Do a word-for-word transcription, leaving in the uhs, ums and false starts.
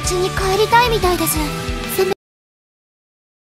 家に帰りたいみたいです。